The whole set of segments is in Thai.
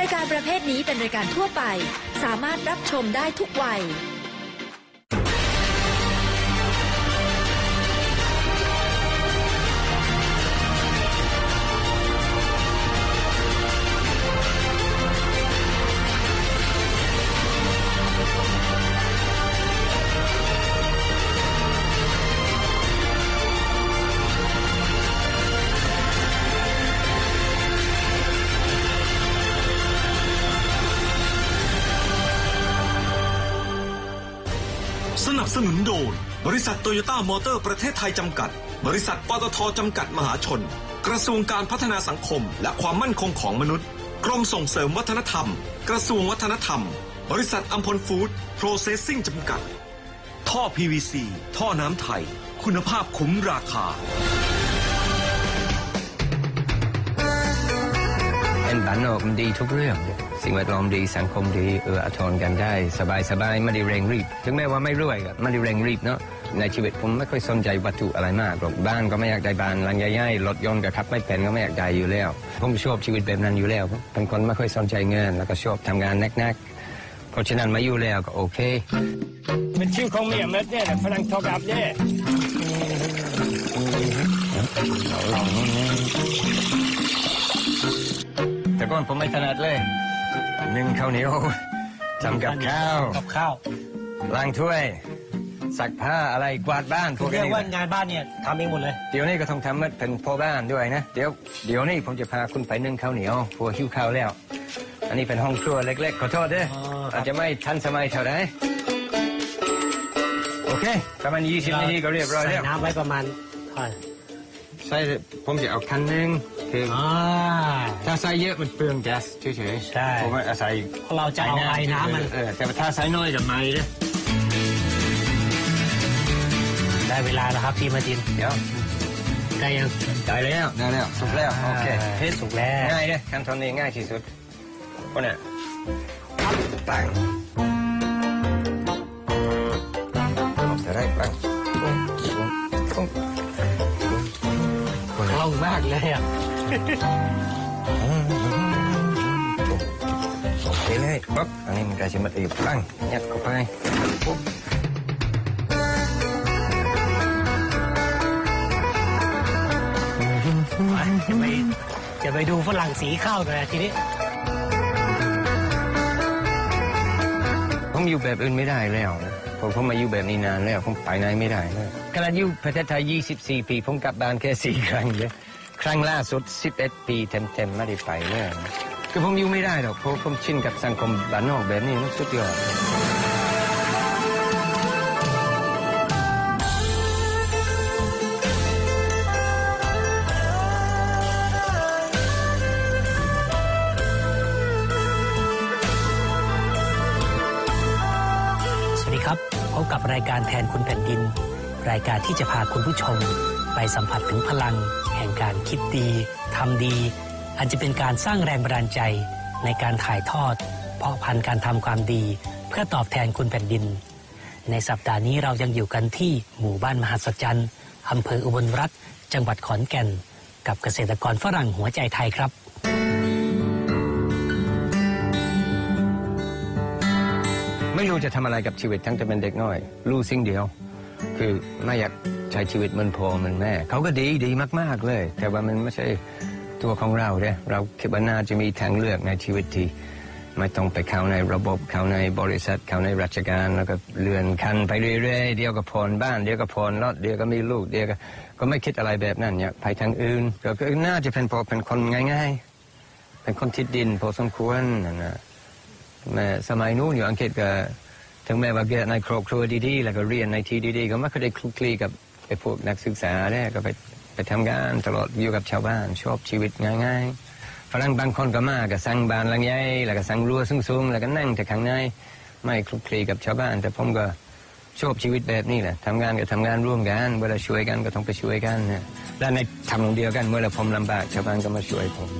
ายการประเภทนี้เป็นรายการทั่วไปสามารถรับชมได้ทุกวัยสนับสนุนโดยบริษัทโตโยต้ามอเตอร์ประเทศไทยจำกัดบริษัทปตทจำกัดมหาชนกระทรวงการพัฒนาสังคมและความมั่นคงของมนุษย์กรมส่งเสริมวัฒนธรรมกระทรวงวัฒนธรรมบริษัทอัมพลฟู้ดโปรเซสซิ่งจำกัดท่อ PVC ท่อน้ำไทยคุณภาพคุ้มราคาเป็นบ้านนอกมันดีทุกเรื่องสิ่งแวดล้อมดีสังคมดีอาทรกันได้สบายไม่ได้เร่งรีบถึงแม้ว่าไม่รวยก็ไม่ได้เร่งรีบเนาะในชีวิตผมไม่ค่อยสนใจวัตถุอะไรมากหรอกบ้านก็ไม่อยากได้บ้านหลังใหญ่ๆรถยนต์ก็ขับไม่เป็นก็ไม่อยากได้อยู่แล้วผมชอบชีวิตแบบนั้นอยู่แล้วเป็นคนไม่ค่อยสนใจเงินแล้วก็ชอบทำงานนักๆเพราะฉะนั้นมาอยู่แล้วก็โอเคเป็นชื่อของเมียเม็ดเนี่ยฝรั่งทอกับเนี่ยแต่ก่อนผมไม่ถนัดเลยนึ่งข้าวเหนียวทำกับข้าวล้างถ้วยซักผ้าอะไรกวาดบ้านพวกนี้เรียกว่างานบ้านเนี่ยทำเองหมดเลยเดี๋ยวนี้ก็ต้องทำเป็นพ่อบ้านด้วยนะเดี๋ยวนี้ผมจะพาคุณไปนึ่งข้าวเหนียวพวกหิวข้าวแล้วอันนี้เป็นห้องครัวเล็กๆขอโทษด้วยอาจจะไม่ทันสมัยเท่าไหร่โอเคประมาณ20 นาทีก็เรียบร้อยแล้วใส่น้ำไว้ประมาณเท่าไหร่ใส่ผมจะเอาคันนึงคือถ้าใส่เยอะมันเปลืองแก๊สเฉยๆใช่ผมว่าใส่เราจะเอาไอ้น้ำมันแต่ถ้าใส่น้อยจะไหม้เลยได้เวลาแล้วครับพี่มาจินเดี๋ยวได้ยังได้แล้วสุกแล้วโอเคเฮ็ดสุกแล้วง่ายเลยขั้นตอนนี้ง่ายที่สุดก็เนี่ยตั้งจะได้ตั้งคล่องมากเลยอ่ะโอเคเลยปุ๊บอันนี้มันกลายเป็นมัดอีกตั้งยัดเข้าไปปุ๊บจะไปดูฝรั่งสีข้าวเลยทีนี้ผมอยู่แบบอื่นไม่ได้แล้วผมมาอยู่แบบนี้นานแล้วผมไปไหนไม่ได้เลยขณะอยู่ประเทศไทย24 ปีผมกลับบ้านแค่4 ครั้งเลยครั้งล่าสุด11 ปีเต็มๆไม่ได้ไปเลยคือผมอยู่ไม่ได้หรอกเพราะผมชินกับสังคมบ้านนอกแบบนี้มันสุดยอดพบกับรายการแทนคุณแผ่นดินรายการที่จะพาคุณผู้ชมไปสัมผัสถึงพลังแห่งการคิดดีทำดีอาจจะเป็นการสร้างแรงบันดาลใจในการถ่ายทอดเพาะพันธุ์การทำความดีเพื่อตอบแทนคุณแผ่นดินในสัปดาห์นี้เรายังอยู่กันที่หมู่บ้านมหัศจรรย์อำเภออุบลรัตน์จังหวัดขอนแก่นกับเกษตรกรฝรั่งหัวใจไทยครับไม่รู้จะทำอะไรกับชีวิตทั้งแต่เป็นเด็กน้อยรู้สิ่งเดียวคือไม่อยากใช้ชีวิตเหมือนพ่อเหมือนแม่เขาก็ดีมากๆเลยแต่ว่ามันไม่ใช่ตัวของเราเนี่ยเราคิดว่าน่าจะมีทางเลือกในชีวิตที่ไม่ต้องไปเข้าในระบบเข้าในบริษัทเข้าในราชการแล้วก็เลื่อนขั้นไปเรื่อยๆเดี๋ยวก็ผ่อนบ้านเดี๋ยวก็ผ่อนรถเดี๋ยวก็มีลูกเดี๋ยวก็ไม่คิดอะไรแบบนั้นเนี่ยไปทางอื่นก็น่าจะเป็นคนง่ายๆเป็นคนทิศดินพอสมควรนะแม่สมัยนู้นอยู่อังกฤษก็ถึงแม้ว่าเกิดในครอบครัวดีๆแล้วก็เรียนในที่ดีๆก็ไม่เคยได้คลุกคลีกับไอ้พวกนักศึกษาเนี่ยก็ไปทำงานตลอดอยู่กับชาวบ้านชอบชีวิตง่ายๆฝรั่งบางคนก็มาก็สั่งบ้านหลังใหญ่แล้วก็สั่งรั้วสูงๆแล้วก็นั่งแต่ข้างในไม่คลุกคลีกับชาวบ้านแต่ผมก็ชอบชีวิตแบบนี้แหละทำงานก็ทำงานร่วมกันเวลาช่วยกันก็ต้องไปช่วยกันนะและในทำเดียวกันเมื่อผมลำบากชาวบ้านก็มาช่วยผม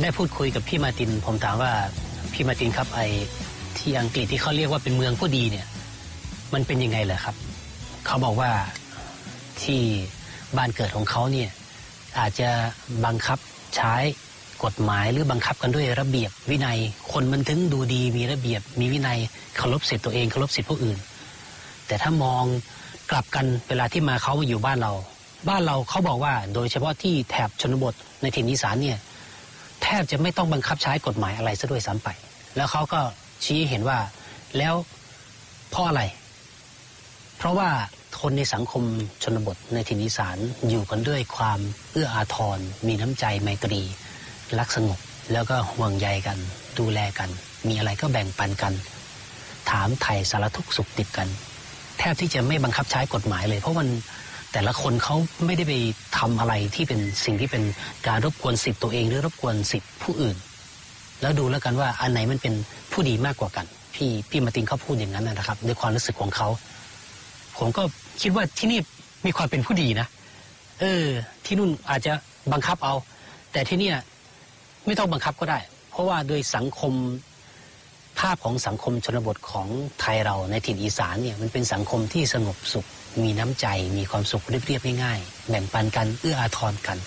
ได้พูดคุยกับพี่มาตินผมถามว่าพี่มาตินครับไอที่อังกฤษที่เขาเรียกว่าเป็นเมืองผู้ดีเนี่ยมันเป็นยังไงเหรอครับเขาบอกว่าที่บ้านเกิดของเขาเนี่ยอาจจะบังคับใช้กฎหมายหรือบังคับกันด้วยระเบียบวินัยคนมันถึงดูดีมีระเบียบมีวินัยเคารพสิทธิตัวเองเคารพสิทธิผู้อื่นแต่ถ้ามองกลับกันเวลาที่มาเขามาอยู่บ้านเราเขาบอกว่าโดยเฉพาะที่แถบชนบทในถิ่นอีสานเนี่ยแทบจะไม่ต้องบังคับใช้กฎหมายอะไรซะด้วยซ้ำไปแล้วเขาก็ชี้เห็นว่าแล้วเพราะอะไรเพราะว่าคนในสังคมชนบทในถิ่นอีสานอยู่กันด้วยความเอื้ออาทรมีน้ำใจไมตรีรักสงบแล้วก็ห่วงใยกันดูแลกันมีอะไรก็แบ่งปันกันถามไถ่สารทุกข์สุขดิบกันแทบที่จะไม่บังคับใช้กฎหมายเลยเพราะมันแต่ละคนเขาไม่ได้ไปทำอะไรที่เป็นสิ่งที่เป็นการรบกวนสิทธิตัวเองหรือรบกวนสิทธิผู้อื่นแล้วดูแล้วกันว่าอันไหนมันเป็นผู้ดีมากกว่ากันพี่มาตินเขาพูดอย่างนั้นนะครับด้วยความรู้สึกของเขาผมก็คิดว่าที่นี่มีความเป็นผู้ดีนะที่นู่นอาจจะบังคับเอาแต่ที่นี่ไม่ต้องบังคับก็ได้เพราะว่าโดยสังคมภาพของสังคมชนบทของไทยเราในถิ่นอีสานเนี่ยมันเป็นสังคมที่สงบสุขมีน้ำใจมีความสุขเรียบๆง่ายๆแบ่งปันกันเอื้ออาทรกัน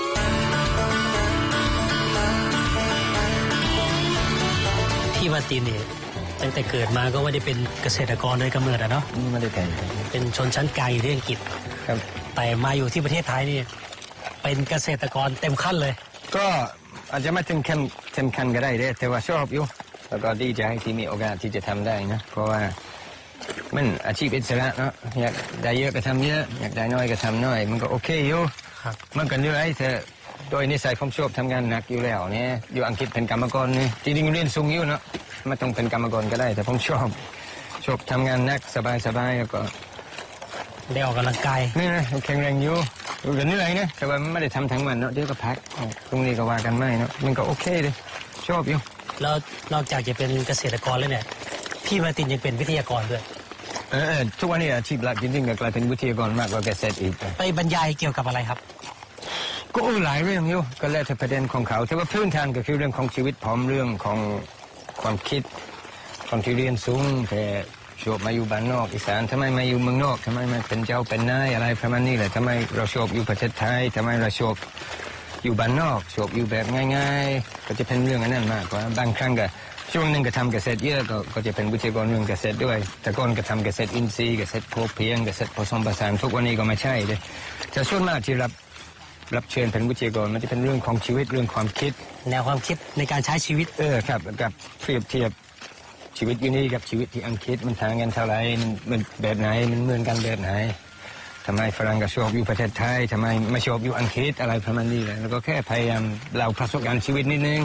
พี่มาตินเนี่ยตั้งแต่เกิดมาก็ไม่ได้เป็นเกษตรกรโดยกำเนิดเนาะไม่ได้เป็นชนชั้นกลางอยู่ที่อังกฤษครับแต่มาอยู่ที่ประเทศไทยนี่เป็นเกษตรกรเต็มขั้นเลยก็อาจจะไม่ถึงเข้มขันก็ได้แต่ว่าชอบอยู่แล้วก็ดีใจที่มีโอกาสที่จะทำได้นะเพราะว่ามันอาชีพอิสระเนาะอยากได้เยอะก็ทำเยอะอยากได้น้อยก็ทำน้อยมันก็โอเคอยู่มันก็เหนื่อยแต่โดยนิสัยผมชอบทำงานหนักอยู่แล้วเนี่ยอยู่อังกฤษเป็นกรรมกรนี่จริงๆเรียนสูงอยู่เนาะไม่ต้องเป็นกรรมกรก็ได้แต่ผมชอบทำงานหนักสบายแล้วก็ได้ออกกำลังกายนี่นะแข็งแรงอยู่ก็เหนื่อยนะแต่ว่าไม่ได้ทำทั้งวันเนาะเดี๋ยวก็พักตรงนี้ก็ว่ากันไม่เนาะมันก็โอเคเลยชอบอยู่แล้วนอกจากจะเป็นเกษตรกรแล้วเนี่ยพี่มาตินยังเป็นวิทยากรด้วยทุกวันนี้อาชีพหลักจริงๆก็กลายเป็นวิทยากรมากกว่าเกษตรอีกไปบรรยายเกี่ยวกับอะไรครับก็หลายเรื่องอยู่ก็แล้วแต่ประเด็นของเขาแต่ว่าพื้นฐานก็คือเรื่องของชีวิตพร้อมเรื่องของความคิดคนที่เรียนสูงแต่ชอบมาอยู่บ้านนอกอีสานทำไมมาอยู่เมืองนอกทำไมมาเป็นเจ้าเป็นนายอะไรประมาณนี้แหละทำไมเราชอบอยู่ประเทศไทยทำไมเราชอบอยู่บ้านนอกชอบอยู่แบบง่ายๆก็จะเป็นเรื่องนั้นมากกว่าบางครั้งก็ช่วงหนึ่งก็ทำเกษตรเยอะก็จะเป็นวิทยากรเรื่องเกษตรด้วยแต่ก่อนก็ทำเกษตรอินทรีย์เกษตรพอเพียงเกษตรผสมผสานทุกวันนี้ก็ไม่ใช่เลยแต่ส่วนมากที่รับเชิญเป็นวิทยากรมันจะเป็นเรื่องของชีวิตเรื่องความคิดแนวความคิดในการใช้ชีวิตครับกับเปรียบเทียบชีวิตอยู่นี่กับชีวิตที่อังกฤษมันต่างกันเท่าไหร่มันแบบไหนมันเหมือนกันแบบไหนทำไมฝรั่งก็ชอบอยู่ประเทศไทยทำไมไม่ชอบอยู่อังกฤษอะไรประมาณนี้แหละแล้วก็แค่พยายามเล่าประสบการณ์ชีวิตนิดนึง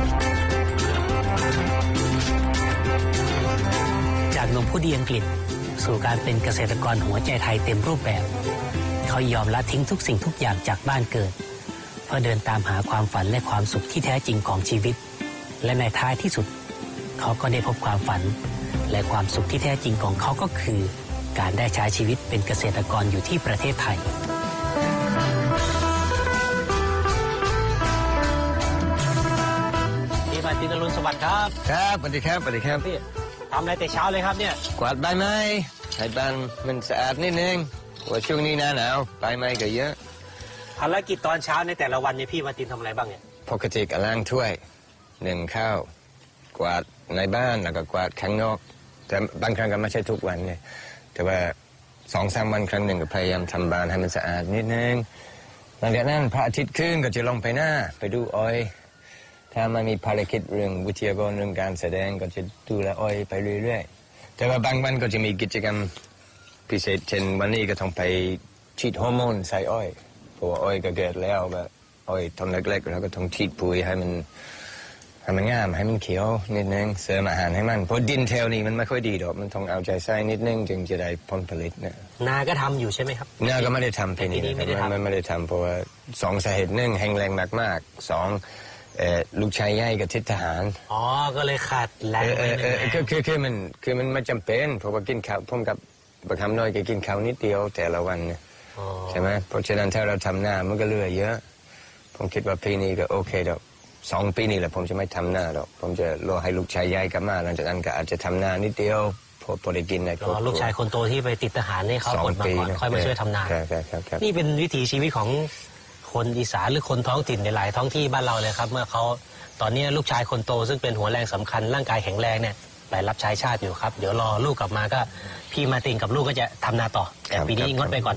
จากหนุ่มผู้ดีอังกฤษสู่การเป็นเกษตรกรหัวใจไทยเต็มรูปแบบเขายอมละทิ้งทุกสิ่งทุกอย่างจากบ้านเกิดเพื่อเดินตามหาความฝันและความสุขที่แท้จริงของชีวิตและในท้ายที่สุดเขาก็ได้พบความฝันและความสุขที่แท้จริงของเขาก็คือการได้ใช้ชีวิตเป็นเกษตรกรอยู่ที่ประเทศไทยพี่มาตินอรุณสวัสดิ์ครับครับสวัสดีครับพี่ทำอะไรแต่เช้าเลยครับเนี่ยกวาดใบไม้ให้บ้านมันสะอาดนิดนึงว่าช่วงนี้หน้าหนาวใบไม้ก็เยอะภารกิจตอนเช้าในแต่ละวันเนี่ยพี่มาตินทำอะไรบ้างเนี่ยปกติก็ล้างถ้วยนึ่งข้าวกวาดในบ้านแล้วก็กวาดข้างนอกแต่บางครั้งก็ไม่ใช่ทุกวันเนี่ยแต่ว่า 2-3 วันครั้งหนึ่งก็พยายามทำบ้านให้มันสะอาดนิดนึงหลังจากนั้นพระอาทิตย์ขึ้นก็จะลงไปหน้าไปดูอ้อยถ้ามันมีภารกิจเรื่องวิทยากรเรื่องการแสดงก็จะดูแลอ้อยไปเรื่อยๆแต่ว่าบางวันก็จะมีกิจกรรมพิเศษเช่นวันนี้ก็ต้องไปฉีดฮอร์โมนใส่อ้อยเพราะว่าอ้อยก็เกิดแล้วแบบอ้อยต้นเล็กๆแล้วก็ต้องฉีดปุ๋ยให้มันงามให้มันเขียวนิดนึงเสริมอาหารให้มันเพราะดินแถวนี้มันไม่ค่อยดีดอกมันต้องเอาใจใส่นิดนึงจึงจะได้ผลผลิตนะนาก็ทำอยู่ใช่ไหมครับนาก็ไม่ได้ทำปีนี้ไม่ได้ทำเพราะว่า2 สาเหตุ1แห้งแรงมากๆ2ลูกชายใหญ่กับทิศทหารก็เลยขาดแรงคือมันไม่จำเป็นเพราะว่ากินข้าวผมกับประคำน้อยก็กินข้าวนิดเดียวแต่ละวันใช่ไหมเพราะฉะนั้นถ้าเราทำนามันก็เหลือเยอะผมคิดว่าปีนี้ก็โอเคดอก 2 ปีนี่แหละผมจะไม่ทำหน้าหรอกผมจะรอให้ลูกชายย้ายกลับมาหลังจากนั้นก็อาจจะทำหน้านิดเดียวพอได้กินในครอบครัวลูกชายคนโตที่ไปติดทหารนี่เขาอดมาก่อนค่อยมาช่วยทำนานี่เป็นวิถีชีวิตของคนอีสานหรือคนท้องถิ่นในหลายท้องที่บ้านเราเลยครับเมื่อเขาตอนนี้ลูกชายคนโตซึ่งเป็นหัวแรงสำคัญร่างกายแข็งแรงเนี่ยไปรับใช้ชาติอยู่ครับเดี๋ยวรอลูกกลับมาก็พี่มาตินกับลูกก็จะทำนาต่อแต่ปีนี้งดไปก่อน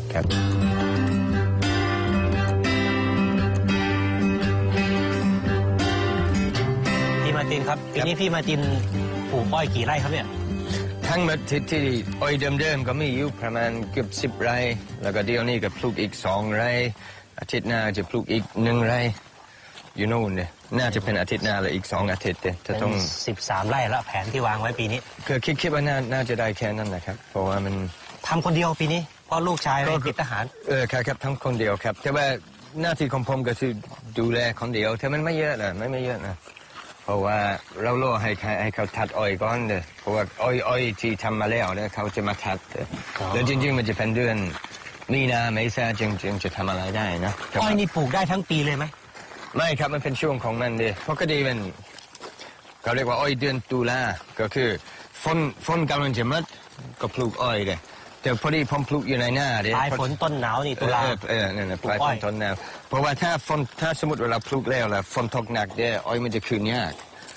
พี่มาตินครับปีนี้พี่มาตินปลูกอ้อยกี่ไร่ครับเนี่ยทั้งหมดที่อ้อยเดิมๆก็มีอยู่ประมาณเกือบ10 ไร่แล้วก็เดี๋ยวนี้ก็ปลูกอีก2 ไร่อาทิตย์หน้าจะปลูกอีก1 ไร่อยู่โน่นเนี่ยน่าจะเป็นอาทิตย์หน้าและอีก2 อาทิตย์เนี่ยจะต้อง 13 ไร่ละแผนที่วางไว้ปีนี้คือคิดว่าน่าจะได้แค่นั้นนะครับเพราะว่ามันทำคนเดียวปีนี้เพราะลูกชายไปติดทหารครับทั้งคนเดียวครับแต่ว่าหน้าที่ของผมก็คือดูแลคนเดียวแต่มันไม่เยอะนะไม่เยอะนะเพราะว่าเราโล่ให้เขาทัดอ้อยก่อนเด้อเพราะว่าอ้อยที่ทำมาแล้วเนี่ยเขาจะมาทัดแล้วจริงๆมันจะเป็นเดือนมีนาเมษาจึงจะทำอะไรได้นะอ้อยนี่ปลูกได้ทั้งปีเลยไหมไม่ครับมันเป็นช่วงของมันเด้เพราะก็ดีมันเขาเรียกว่าอ้อยเดือนตุลาก็คือฝนกำลังจะหมดก็ปลูกอ้อยเด้แต่พอดีผมปลูกอยู่ในหน้าเด้ปลายฝนต้นหนาวนี่ตุลานั่นน่ะปลายฝนต้นหนาวเพราะว่าถ้าสมมติว่าเราปลูกแล้วฝนตกหนักเด้อ้อยมันจะขึ้นยาก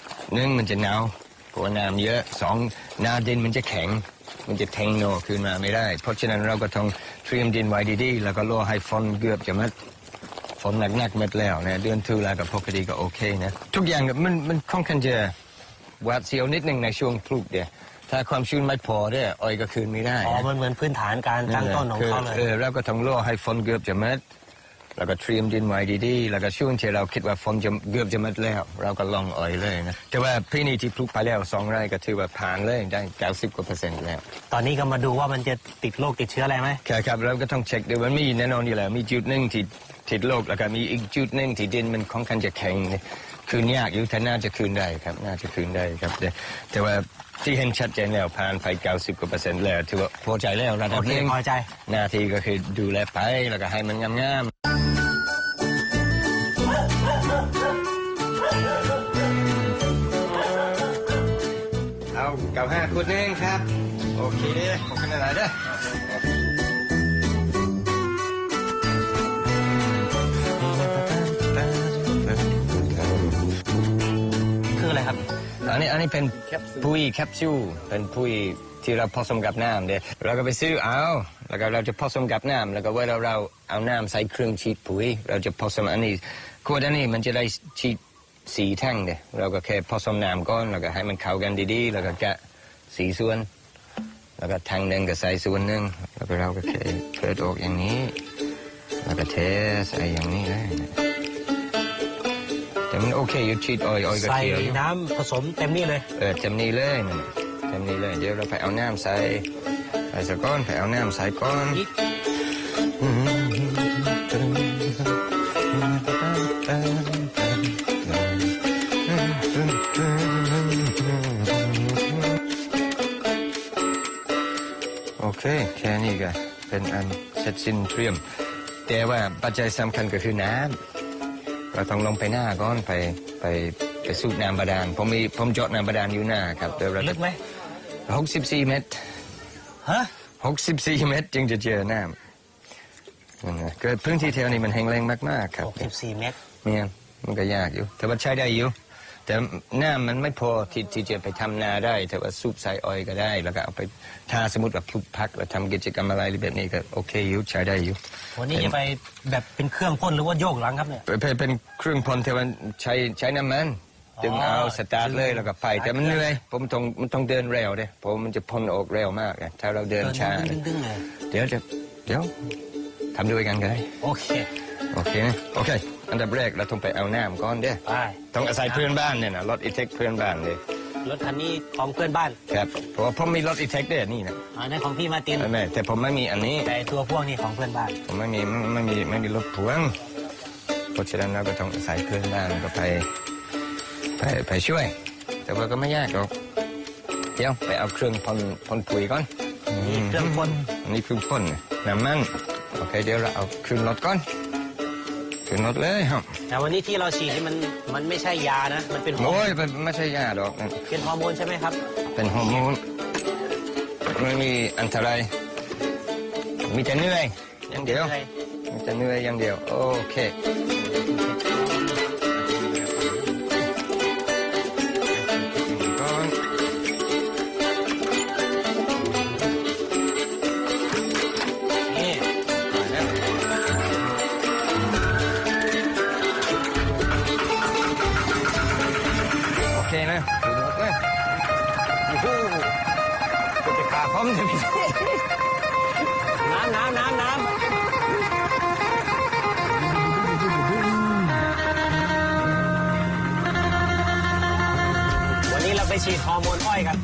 1มันจะหนาวเพราะว่าน้ำเยอะ2หน้าดินมันจะแข็งมันจะแทงโนขึ้นมาไม่ได้เพราะฉะนั้นเราก็ต้องเตรียมดินไว้ดีๆแล้วก็รอให้ฝนเกือบจะหมดฝนหนักๆหมดแล้วนะเดือนตุลากับปกติก็โอเคนะทุกอย่างมันค่อนข้างจะหวาดเสียวนิดนึงในช่วงปลูกเด้ถ้าความชื้นไม่พอเนี่ยอ้อยก็คืนไม่ได้มันเหมือนพื้นฐานการตั้งต้นของเขาเลยเราก็ต้องรอให้ฝนเกือบจะหมดแล้วก็เตรียมดินไว้ดีๆแล้วก็ช่วงที่เราคิดว่าฝนจะเกือบจะหมดแล้วเราก็ลองอ้อยเลยนะแต่ว่าพี่นี่ที่ปลูกไปแล้ว2 ไร่ก็ถือว่าผ่านเลยได้90% แล้วตอนนี้ก็มาดูว่ามันจะติดโรคติดเชื้ออะไรไหมครับเราก็ต้องเช็คดูมันมีแน่นอนอยู่แล้วมีจุดหนึ่งที่ติดโรคแล้วก็มีอีกจุดหนึ่งที่ดินมันค่อนข้างจะแข็งคืนยากอยู่แต่น่าจะคืนได้ครับน่าจะคืนได้ครับแต่ว่าที่เห็นชัดเจนแล้วผ่านไป90% แล้วถือว่าพอใจแล้วระดับนึงพอใจหน้าที่ก็คือดูแลไปแล้วก็ให้มันงามเอา95 ขวดนึงครับโอเคขอบคุณอะไรเด้อคืออะไรครับอันนี้เป็นปุ๋ยแคปซูลเป็นปุ๋ยที่เราผสมกับน้ำเด้เราก็ไปซื้อเอาแล้วก็เราจะผสมกับน้ำแล้วก็เวลาเราเอาน้ำใส่เครื่องฉีดปุ๋ยเราจะผสมอันนี้ขวดอันนี้มันจะได้ฉีด4 แท่งเด้เราก็แค่ผสมน้ำก่อนแล้วก็ให้มันเข้ากันดีๆแล้วก็แกะ4 ส่วนแล้วก็แท่งนึงก็ใส่ส่วนนึงแล้วก็เราก็แค่เปิดออกอย่างนี้แล้วก็เทใส่อย่างนี้เลยแต่มันโอเคอยู่ฉีดอ้อยก็เขียวใส่น้ำผสมเต็มนี่เลยเต็มนี่เลยเต็มนี่เลยเดี๋ยวเราไปเอาน้ำใส่สักก้อนไปเอาน้ำใส่ก้อนโอเคแค่นี้ก็เป็นอันเสร็จสิ้นเตรียมแต่ว่าปัจจัยสำคัญก็คือน้ำเราต้องลงไปหน้าก่อนไปสูบน้ำบาดาลผมเจาะน้ำบาดาลอยู่หน้าครับเดี๋ยวเราลึกไหม 64 เมตรฮะ 64 เมตรจึงจะเจอน้ำเกิดพื้นที่แถวนี้มันแห้งแล้งมากๆครับ 64 เมตรเนี่ยมันก็ยากอยู่แต่ว่าใช้ได้อยู่แต่น้ำมันไม่พอที่จะไปทำนาได้แต่ว่าสูบใส่อ้อยก็ได้แล้วก็เอาไปถ้าสมมติว่าปลูกผักแล้วทำกิจกรรมอะไรแบบนี้ก็โอเคอยู่ใช้ได้อยู่วันนี้จะไปแบบเป็นเครื่องพ่นหรือว่าโยกหลังครับเนี่ยเป็นเครื่องพ่นแต่ว่าใช้น้ำมันจึงเอาสตาร์ทเลยแล้วก็ไปแต่มันเหนื่อยมันต้องเดินเร็วเลยเพราะมันจะพ่นออกเร็วมากถ้าเราเดินช้าเดี๋ยวทำด้วยกันก็ได้โอเคอันดับแรกเราต้องไปเอาน้ำก่อนเด้ต้องอาศัยเพื่อนบ้านเนี่ยนะรถอีเทคเพื่อนบ้านเลยรถคันนี้ของเพื่อนบ้านครับเพราะว่าผมมีรถอีเทคเด้นี่นะนั่นของพี่มาตินไม่แต่ผมไม่มีอันนี้แต่ตัวพ่วงนี่ของเพื่อนบ้านผมไม่มีรถพ่วงเพราะฉะนั้นเราก็ต้องอาศัยเพื่อนบ้านก็ไปช่วยแต่ว่าก็ไม่ยากหรอกเดี๋ยวไปเอาเครื่องพ่นปุ๋ยก่อนนี่เครื่องพ่นนี่เครื่องพ่นน้ำมันโอเคเดี๋ยวเราเอาขึ้นรถก่อนขึ้นรถเลยครับแต่วันนี้ที่เราฉีดนี่มันไม่ใช่ยานะมันเป็นฮอร์โมโอ้ยนไม่ใช่ยาดอกเป็นฮอร์โมนใช่ไหมครับเป็นฮอร์โมนไม่มีอันตรายมีแต่เหนื่อยอย่างเดียวมีแต่เหนื่อยอย่างเดียวโอเคนะดูหมดเลยโอ้โหก็จะขาพร้อมจะมีน้ำวันนี้เราไปฉีดฮอร์โมนอ้อยกัน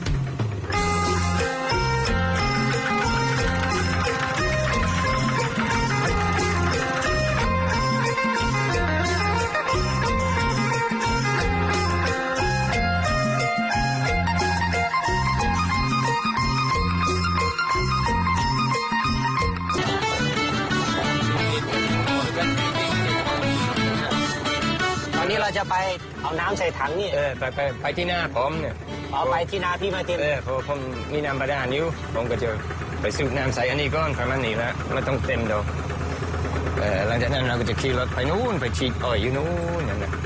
เราจะไปเอาน้ำใส่ถังนี่ไปที่หน้าผมเนี่ยไปที่นาพี่มาตินพอผมมีน้ำบาดาลอยู่ผมก็จะไปสูบน้ำใส่อันนี้ก่อนประมาณนี้แล้วไม่ต้องเต็มดอกหลังจากนั้นเราก็จะขี่รถไปนู้นไปฉีดอ้อยอยู่นู้นนั่นแหละ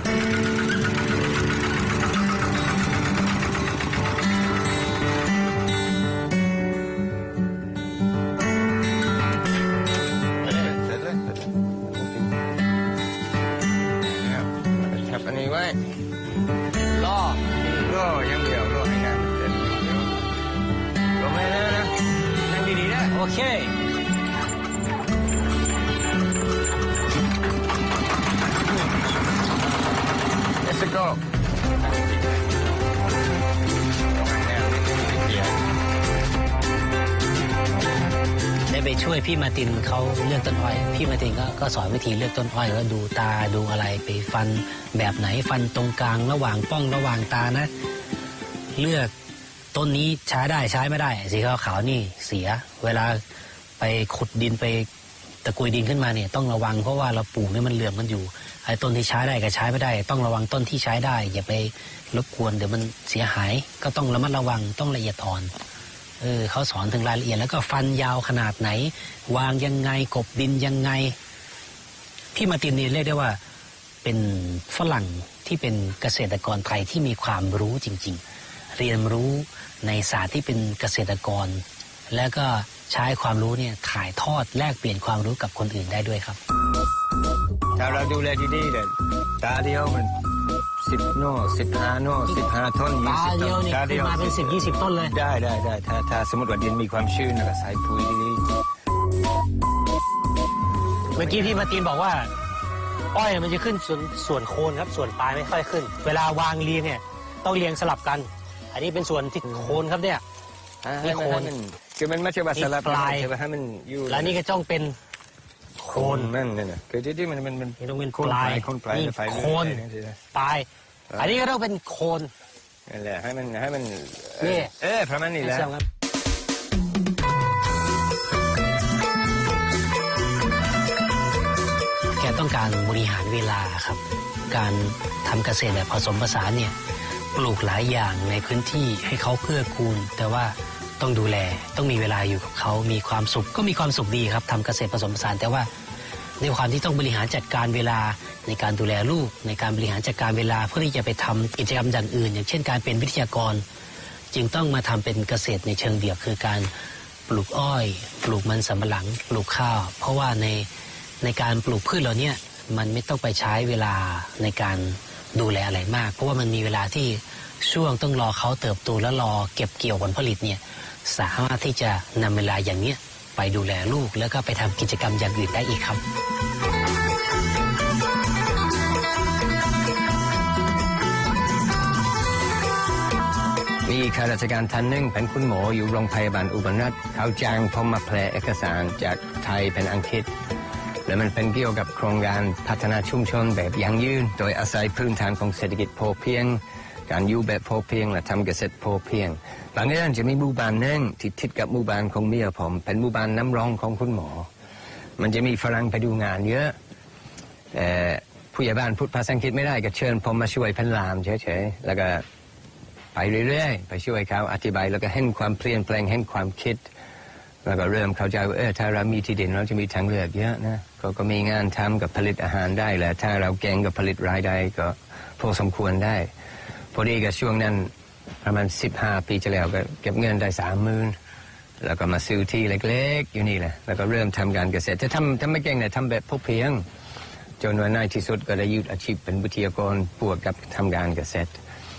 อันนี้ไว้ล่อยังเดียวล่อให้น้ำเต็มลงไม่แล้วนะนั่งดีๆนะโอเค Let's go ได้ไปช่วยพี่มาตินเขาเลือกต้นอ้อยพี่มาตินก็สอนวิธีเลือกต้นอ้อยแล้วดูตาดูอะไรไปฟันแบบไหนฟันตรงกลางระหว่างป้องระหว่างตานะเลือกต้นนี้ใช้ได้ใช้ไม่ได้สีขาวๆนี่เสียเวลาไปขุดดินไปตะกุยดินขึ้นมาเนี่ยต้องระวังเพราะว่าเราปลูกเนี่ยมันเหลื่อมกันอยู่ไอ้ต้นที่ใช้ได้กับใช้ไม่ได้ต้องระวังต้นที่ใช้ได้อย่าไปรบกวนเดี๋ยวมันเสียหายก็ต้องระมัดระวังต้องละเอียดอ่อนเขาสอนถึงรายละเอียดแล้วก็ฟันยาวขนาดไหนวางยังไงกบดินยังไงพี่มาตินนี่เรียกได้ว่าเป็นฝรั่งที่เป็นเกษตรกรไทยที่มีความรู้จริงๆเรียนรู้ในศาสตร์ที่เป็นเกษตรกรแล้วก็ใช้ความรู้เนี่ยถ่ายทอดแลกเปลี่ยนความรู้กับคนอื่นได้ด้วยครับถ้าเราดูแลดีๆเลยตาเดียวมัน10 โน่15 โน่15 ต้น20 ต้นตาเดียวนี่ขึ้นมาเป็น10-20 ต้นเลยได้ถ้าสมมติว่าดินมีความชื้นก็ใส่ปุ๋ยดีๆเมื่อกี้พี่มาตินบอกว่าอ้อยมันจะขึ้นส่วนโคนครับส่วนปลายไม่ค่อยขึ้นเวลาวางเรียงเนี่ยต้องเรียงสลับกันอันนี้เป็นส่วนที่โคนครับเนี่ยนี่โคนคือมันไม่ใช่ว่าสลับปลายให้มันอยู่แล้วนี่ก็จ้องเป็นโคนนั่นน่ะคือที่มันต้องเป็นปลายโคนปลายอันนี้ก็ต้องเป็นโคนนั่นแหละให้มันนี่ประมาณนี้แหละแกต้องการบริหารเวลาครับการทำเกษตรแบบผสมผสานเนี่ยปลูกหลายอย่างในพื้นที่ให้เขาเกื้อกูลแต่ว่าต้องดูแลต้องมีเวลาอยู่กับเขามีความสุขก็มีความสุขดีครับทำเกษตรผสมผสานแต่ว่าในความที่ต้องบริหารจัดการเวลาในการดูแลลูกในการบริหารจัดการเวลาเพื่อที่จะไปทำกิจกรรมอย่างอื่นอย่างเช่นการเป็นวิทยากรจึงต้องมาทำเป็นเกษตรในเชิงเดี่ยวคือการปลูกอ้อยปลูกมันสำปะหลังปลูกข้าวเพราะว่าในการปลูกพืชเหล่านี้มันไม่ต้องไปใช้เวลาในการดูแลอะไรมากเพราะว่ามันมีเวลาที่ช่วงต้องรอเขาเติบโตแล้วรอเก็บเกี่ยวผลผลิตเนี่ยสามารถที่จะนำเวลาอย่างนี้ไปดูแลลูกแล้วก็ไปทำกิจกรรมอย่างอื่นได้อีกครับมีข้าราชการท่านหนึ่งเป็นคุณหมออยู่โรงพยาบาลอุบลรัตน์เขาจ้างผมมาแปลเอกสารจากไทยเป็นอังกฤษและมันเป็นเกี่ยวกับโครงการพัฒนาชุมชนแบบยั่งยืนโดยอาศัยพื้นฐานของเศรษฐกิจพอเพียงการอยู่แบบพอเพียงและทำเกษตรพอเพียงหลังจากนั้นจะมีหมู่บ้านหนึ่งที่ติดกับหมู่บ้านของเมียผมเป็นหมู่บ้านน้ำร้องของคุณหมอมันจะมีฝรั่งไปดูงานเยอะผู้ใหญ่บ้านพูดภาษาอังกฤษไม่ได้ก็เชิญผมมาช่วยเป็นล่ามเฉยๆแล้วก็ไปเรื่อยๆไปช่วยเขาอธิบายแล้วก็เห็นความเปลี่ยนแปลงเห็นความคิดแล้วก็เริ่มเข้าใจว่าถ้าเรามีที่ดินเราจะมีทางเลือกเยอะนะก็มีงานทำกับผลิตอาหารได้แหละถ้าเราเก่งกับผลิตรายได้ก็พอสมควรได้พอดีกับช่วงนั้นประมาณ15 ปีที่แล้วก็เก็บเงินได้30,000แล้วก็มาซื้อที่เล็กๆอยู่นี่แหละแล้วก็เริ่มทำการเกษตรจะทำไม่เก่งเนี่ยทำแบบพอเพียงจนวันในที่สุดก็ได้ยึดอาชีพเป็นวิทยากรบวกกับทำการเกษตร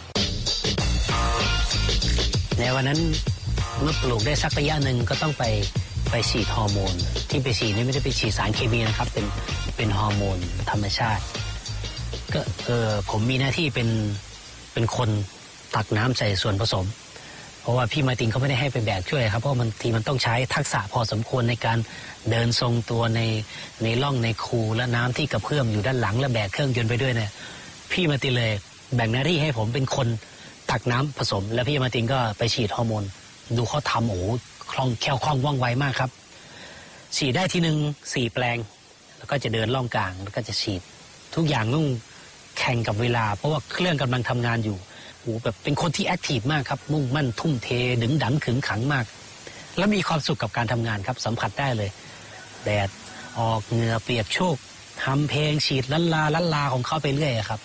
ในวันนั้นเมื่อปลูกได้สักระยะหนึ่งก็ต้องไปฉีดฮอร์โมนที่ไปฉีดนี่ไม่ได้ไปฉีดสารเคมีนะครับเป็นฮอร์โมนธรรมชาติก็ผมมีหน้าที่เป็นคนตักน้ำใส่ส่วนผสมเพราะว่าพี่มาตินเขาไม่ได้ให้ไปแบกช่วยครับเพราะมันต้องใช้ทักษะพอสมควรในการเดินทรงตัวในร่องในคูและน้ำที่กระเพื่อมอยู่ด้านหลังและแบกเครื่องยนต์ไปด้วยเนี่ยพี่มาตินเลยแบ่งหน้าที่ให้ผมเป็นคนตักน้ำผสมแล้วพี่มาตินก็ไปฉีดฮอร์โมนดูเขาทำคล่องแคล่วคล่องว่องไวมากครับฉีดได้ทีนึง4 แปลงแล้วก็จะเดินล่องกลางแล้วก็จะฉีดทุกอย่างต้องแข่งกับเวลาเพราะว่าเครื่องกำลังทำงานอยู่แบบเป็นคนที่แอคทีฟมากครับมุ่งมั่นทุ่มเทดึงดันขึงขังมากแล้วมีความสุขกับการทำงานครับสัมผัสได้เลยแดดออกเหงื่อเปียกโชกทำเพลงฉีดลันลาของเขาไปเรื่อยครับ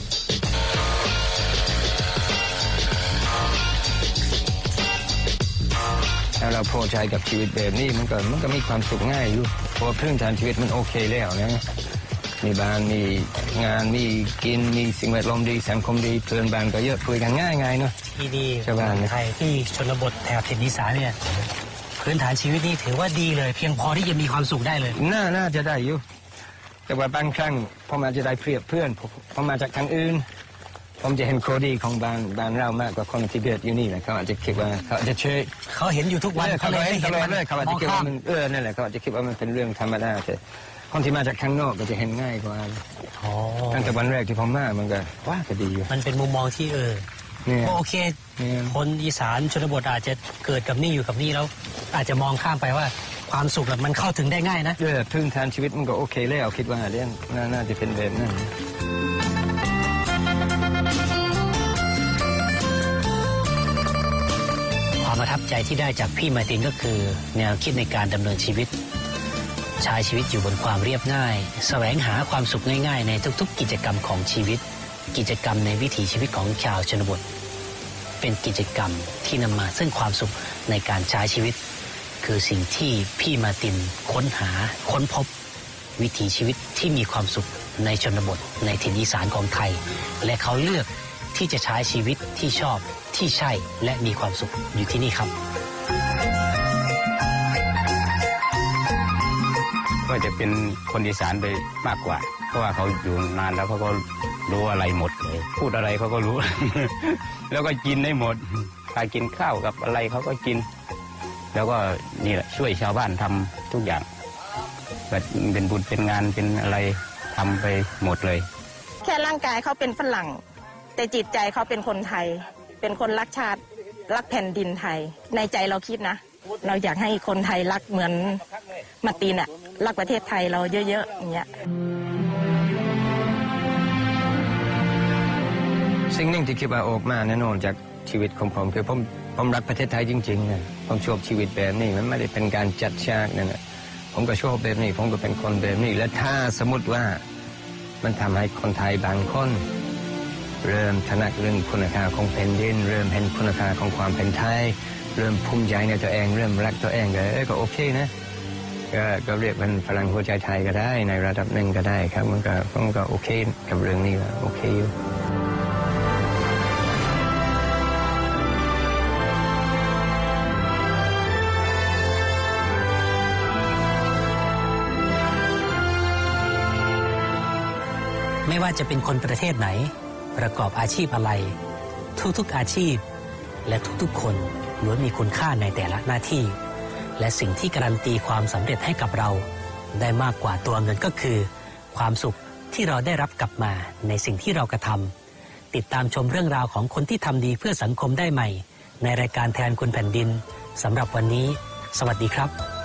ถ้าเราพอใจกับชีวิตแบบนี้มันก็มีความสุขง่ายอยู่เพราะพื้นฐานชีวิตมันโอเคแล้วนะมีบ้านมีงานมีกินมีสิ่งแวดล้อมดีสังคมดีเพื่อนบ้านก็เยอะคุยกันง่ายเนาะที่ดีชาวบ้านไทยที่ชนบทแถบถิ่นอีสานเนี่ยพื้นฐานชีวิตนี่ถือว่าดีเลยเพียงพอที่จะมีความสุขได้เลยน่าจะได้อยู่แต่ว่าบางครั้งผมอาจจะได้เปรียบเพื่อนผมมาจากทางอื่นผมจะเห็นข้อดีของบ้านเรามากกว่าคนที่เกิดอยู่นี่แหละเขาอาจจะคิดว่าเขาจะเชยเขาเห็นอยู่ทุกวันเขาเลยเห็นเลยเขาอาจจะคิดว่ามันนั่นแหละเขาอาจจะคิดว่ามันเป็นเรื่องธรรมดาแต่คนที่มาจากข้างนอกก็จะเห็นง่ายกว่าตั้งแต่วันแรกที่ผมมามันก็ก็ดีอยู่มันเป็นมุมมองที่โอเคคนอีสานชนบทอาจจะเกิดกับนี่อยู่กับนี่แล้วอาจจะมองข้ามไปว่าความสุขมันเข้าถึงได้ง่ายนะพื้นฐานชีวิตมันก็โอเคแล้วคิดว่าเรื่องน่าจะเป็นแบบนั้นความประทับใจที่ได้จากพี่มาตินก็คือแนวคิดในการดำเนินชีวิตใช้ชีวิตอยู่บนความเรียบง่ายแสวงหาความสุขง่ายๆในทุกๆกิจกรรมของชีวิตกิจกรรมในวิถีชีวิตของชาวชนบทเป็นกิจกรรมที่นำมาซึ่งความสุขในการใช้ชีวิตคือสิ่งที่พี่มาตินค้นพบวิถีชีวิตที่มีความสุขในชนบทในถิ่นอีสานของไทยและเขาเลือกที่จะใช้ชีวิตที่ชอบที่ใช่และมีความสุขอยู่ที่นี่ครับก็จะเป็นคนอีสานไปมากกว่าเพราะว่าเขาอยู่นานแล้วเขาก็รู้อะไรหมดเลยพูดอะไรเขาก็รู้ แล้วก็กินได้หมดใครกินข้าวกับอะไรเขาก็กินแล้วก็นี่แหละช่วยชาวบ้านทำทุกอย่างเป็นบุญเป็นงานเป็นอะไรทำไปหมดเลยแค่ร่างกายเขาเป็นฝรั่งแต่จิตใจเขาเป็นคนไทยเป็นคนรักชาติรักแผ่นดินไทยในใจเราคิดนะเราอยากให้คนไทยรักเหมือนมาตินอะรักประเทศไทยเราเยอะๆอย่างเงี้ยสิ่งหนึ่งที่คิดว่าออกมาแน่นอนจากชีวิตของผมคือผมรักประเทศไทยจริงๆนะผมชอบชีวิตแบบนี้มันไม่ได้เป็นการจัดฉากนั่นแหละผมก็ชอบแบบนี้ผมก็เป็นคนแบบนี้และถ้าสมมติว่ามันทำให้คนไทยบางคนเริ่มตระหนักเรื่องคุณค่าของแผ่นดินเริ่มเห็นคุณค่าของความเป็นไทยเริ่มภูมิใจในตัวเองเริ่มรักตัวเองก็โอเคนะก็เรียกเป็นพลังหัวใจไทยก็ได้ในระดับหนึ่งก็ได้ครับมันก็โอเคกับเรื่องนี้แล้วโอเคอยู่ไม่ว่าจะเป็นคนประเทศไหนประกอบอาชีพอะไรทุกๆอาชีพและทุกๆคนล้วนมีคุณค่าในแต่ละหน้าที่และสิ่งที่การันตีความสำเร็จให้กับเราได้มากกว่าตัวเงินก็คือความสุขที่เราได้รับกลับมาในสิ่งที่เรากระทำติดตามชมเรื่องราวของคนที่ทำดีเพื่อสังคมได้ใหม่ในรายการแทนคุณแผ่นดินสำหรับวันนี้สวัสดีครับ